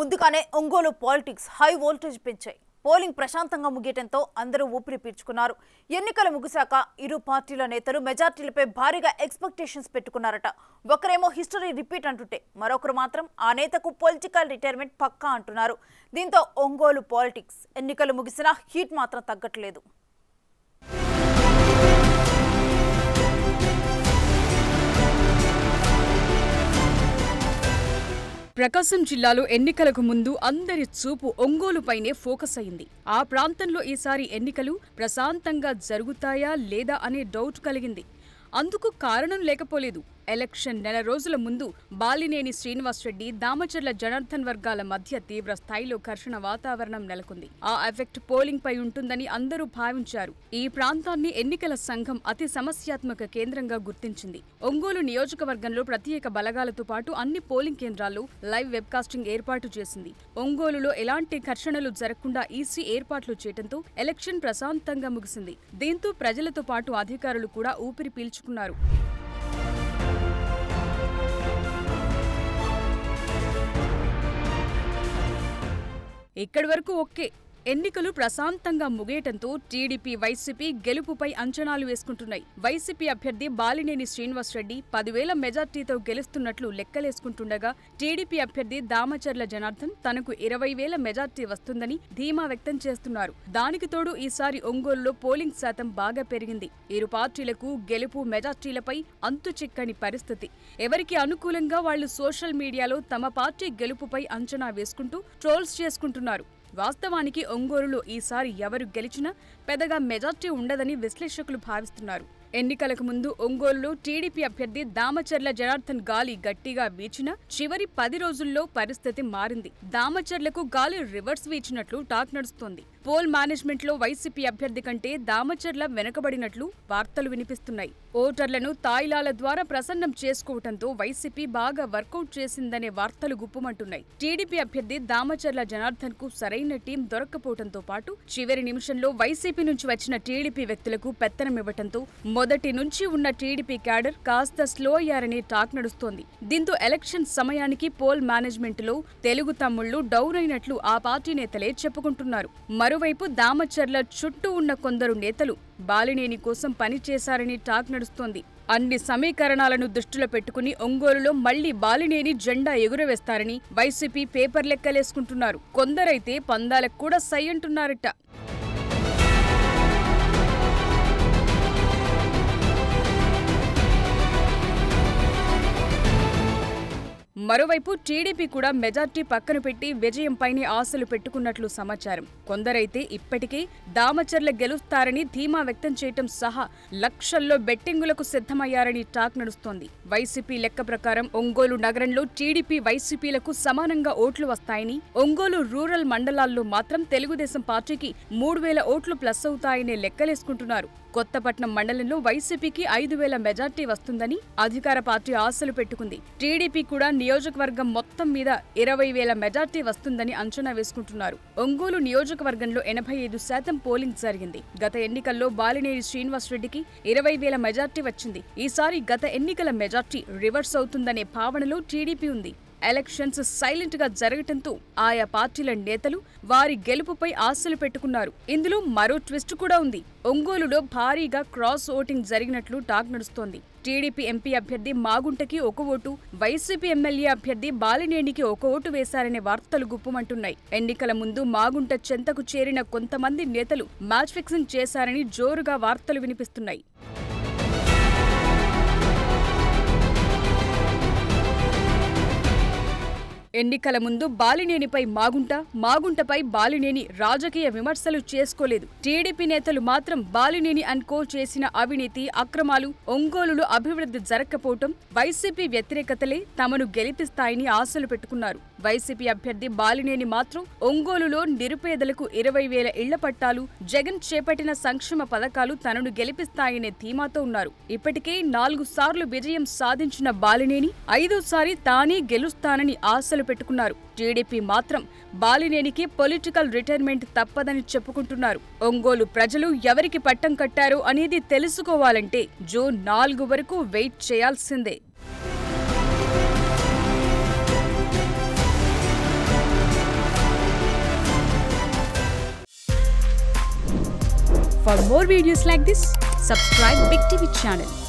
ముందుగానే Ongole politics high voltage పెంచాయి. Polling ప్రశాంతంగా ముగియటంతో అందరూ ఊపిరి పీల్చుకున్నారు. ఎన్నికలు ముగిశాక ఇరు పార్టీల నేతలు మెజార్టీలపై భారీగా ఎక్స్‌పెక్టేషన్స్ పెట్టుకున్నారట. ఒకరేమో హిస్టరీ రిపీట్ అంటుంటే మరొకరు మాత్రం ఆ నేతకు పొలిటికల్ రిటైర్మెంట్ పక్కా అంటున్నారు. దీంతో ఒంగోలు పాలిటిక్స్ ఎన్నికలు ముగిసినా హీట్ మాత్రం తగ్గట్లేదు. ప్రకాశం జిల్లాలో ఎన్నికలకు ముందు అందరి చూపు ఒంగోలుపైనే ఫోకస్ అయింది. ఆ ప్రాంతంలో ఈసారి ఎన్నికలు ప్రశాంతంగా జరుగుతాయా లేదా అనే డౌట్ కలిగింది. అందుకు కారణం లేకపోలేదు. ఎలక్షన్ నెల రోజుల ముందు బాలినేని శ్రీనివాసరెడ్డి, దామచర్ల జనార్దన్ వర్గాల మధ్య తీవ్ర స్థాయిలో ఘర్షణ వాతావరణం నెలకొంది. ఆ ఎఫెక్ట్ పోలింగ్ పై ఉంటుందని అందరూ భావించారు. ఈ ప్రాంతాన్ని ఎన్నికల సంఘం అతి సమస్యాత్మక కేంద్రంగా గుర్తించింది. ఒంగోలు నియోజకవర్గంలో ప్రత్యేక బలగాలతో పాటు అన్ని పోలింగ్ కేంద్రాల్లో లైవ్ వెబ్కాస్టింగ్ ఏర్పాటు చేసింది. ఒంగోలులో ఎలాంటి ఘర్షణలు జరగకుండా ఈసీ ఏర్పాట్లు చేయడంతో ఎలక్షన్ ప్రశాంతంగా ముగిసింది. దీంతో ప్రజలతో పాటు అధికారులు కూడా ఊపిరి పీల్చుకున్నారు. ఇక్కడి వరకు ఓకే. ఎన్నికలు ప్రశాంతంగా ముగియటంతో టీడీపీ, వైసీపీ గెలుపుపై అంచనాలు వేసుకుంటున్నాయి. వైసీపీ అభ్యర్థి బాలినేని శ్రీనివాసరెడ్డి 10,000 మెజార్టీతో గెలుస్తున్నట్లు లెక్కలేసుకుంటుండగా, టీడీపీ అభ్యర్థి దామచర్ల జనార్దన్ తనకు 20,000 మెజార్టీ వస్తుందని ధీమా వ్యక్తం చేస్తున్నారు. దానికి తోడు ఈసారి ఒంగోలులో పోలింగ్ శాతం బాగా పెరిగింది. ఇరు పార్టీలకు గెలుపు, మెజార్టీలపై అంతు చిక్కని పరిస్థితి. ఎవరికి అనుకూలంగా వాళ్లు సోషల్ మీడియాలో తమ పార్టీ గెలుపుపై అంచనా వేసుకుంటూ ట్రోల్స్ చేసుకుంటున్నారు. వాస్తవానికి ఒంగోలులో ఈసారి ఎవరు గెలిచినా పెద్దగా మెజార్టీ ఉండదని విశ్లేషకులు భావిస్తున్నారు. ఎన్నికలకు ముందు ఒంగోలులో టీడీపీ అభ్యర్థి దామచర్ల జనార్దన్ గాలి గట్టిగా వీచినా చివరి 10 రోజుల్లో పరిస్థితి మారింది. దామచర్లకు గాలి రివర్స్ వీచినట్లు టాక్ నడుస్తోంది. పోల్ మేనేజ్మెంట్ లో వైసీపీ అభ్యర్థి కంటే దామచర్ల వెనుకబడినట్లు వార్తలు వినిపిస్తున్నాయి. ఓటర్లను తాయిలాల ద్వారా ప్రసన్నం చేసుకోవడంతో వైసీపీ బాగా వర్కౌట్ చేసిందనే వార్తలు గుప్పుమంటున్నాయి. టీడీపీ అభ్యర్థి దామచర్ల జనార్దన్ కు సరైన టీం దొరక్కపోవడంతో పాటు చివరి నిమిషంలో వైసీపీ నుంచి వచ్చిన టీడీపీ వ్యక్తులకు పెత్తనమివ్వడంతో మొదటి నుంచి ఉన్న టీడీపీ క్యాడర్ కాస్త స్లో అయ్యారని టాక్ నడుస్తోంది. దీంతో ఎలక్షన్ సమయానికి పోల్ మేనేజ్మెంట్ లో తెలుగు తమ్ముళ్లు డౌన్ అయినట్లు ఆ పార్టీ నేతలే చెప్పుకుంటున్నారు. మరోవైపు దామచర్ల చుట్టూ ఉన్న కొందరు నేతలు బాలినేని కోసం పనిచేశారని టాక్ నడుస్తోంది. అన్ని సమీకరణాలను దృష్టిలో పెట్టుకుని ఒంగోలులో మళ్లీ బాలినేని జెండా ఎగురవేస్తారని వైసీపీ పేపర్ లెక్కలేసుకుంటున్నారు. కొందరైతే పందాలకు కూడా సై అంటున్నారట. మరోవైపు టీడీపీ కూడా మెజార్టీ పక్కన పెట్టి విజయంపైనే ఆశలు పెట్టుకున్నట్లు సమాచారం. కొందరైతే ఇప్పటికే దామచర్ల గెలుస్తారని ధీమా వ్యక్తం చేయటం సహా లక్షల్లో బెట్టింగులకు సిద్ధమయ్యారని టాక్ నడుస్తోంది. వైసీపీ లెక్క ప్రకారం ఒంగోలు నగరంలో టీడీపీ, వైసీపీలకు సమానంగా ఓట్లు వస్తాయని, ఒంగోలు రూరల్ మండలాల్లో మాత్రం తెలుగుదేశం పార్టీకి 3,000 ఓట్లు ప్లస్ అవుతాయని లెక్కలేసుకుంటున్నారు. కొత్తపట్నం మండలంలో వైసీపీకి 5,000 మెజార్టీ వస్తుందని అధికార పార్టీ ఆశలు పెట్టుకుంది. టీడీపీ కూడా నియోజకవర్గం మొత్తం మీద 20,000 మెజార్టీ వస్తుందని అంచనా వేసుకుంటున్నారు. ఒంగోలు నియోజకవర్గంలో 85% పోలింగ్ జరిగింది. గత ఎన్నికల్లో బాలినేని శ్రీనివాసరెడ్డికి 20,000 మెజార్టీ వచ్చింది. ఈసారి గత ఎన్నికల మెజార్టీ రివర్స్ అవుతుందనే భావనలో టీడీపీ ఉంది. ఎలక్షన్స్ సైలెంట్ గా జరగటంతో ఆయా పార్టీల నేతలు వారి గెలుపుపై ఆశలు పెట్టుకున్నారు. ఇందులో మరో ట్విస్ట్ కూడా ఉంది. ఒంగోలులో భారీగా క్రాస్ ఓటింగ్ జరిగినట్లు టాక్ నడుస్తోంది. టీడీపీ ఎంపీ అభ్యర్థి మాగుంటకి 1 ఓటు, వైసీపీ ఎమ్మెల్యే అభ్యర్థి బాలినేనికి 1 ఓటు వేశారనే వార్తలు గుప్పుమంటున్నాయి. ఎన్నికల ముందు మాగుంట చెంతకు చేరిన కొంతమంది నేతలు మ్యాచ్ ఫిక్సింగ్ చేశారని జోరుగా వార్తలు వినిపిస్తున్నాయి. ఎన్నికల ముందు బాలినేనిపై మాగుంటపై బాలినేని రాజకీయ విమర్శలు చేసుకోలేదు. టీడీపీ నేతలు మాత్రం బాలినేని అండ్ కో చేసిన అవినీతి, అక్రమాలు, ఒంగోలులో అభివృద్ధి జరగకపోవటం, వైసీపీ వ్యతిరేకతలే తమను గెలిపిస్తాయని ఆశలు పెట్టుకున్నారు. వైసీపీ అభ్యర్థి బాలినేని మాత్రం ఒంగోలులో నిరుపేదలకు 20,000 ఇళ్ల పట్టాలు, జగన్ చేపట్టిన సంక్షేమ పథకాలు తనను గెలిపిస్తాయనే ధీమాతో ఉన్నారు. ఇప్పటికే 4 సార్లు విజయం సాధించిన బాలినేని 5వ సారి తానే గెలుస్తానని ఆశలు పెట్టుకున్నారు. టీడీపీ మాత్రం బాలినేనికి పొలిటికల్ రిటైర్మెంట్ తప్పదని చెప్పుకుంటున్నారు. ఒంగోలు ప్రజలు ఎవరికి పట్టం కట్టారో అనేది తెలుసుకోవాలంటే జూన్ 4 వరకు వెయిట్ చేయాల్సిందే. For more videos like this, subscribe Big TV channel.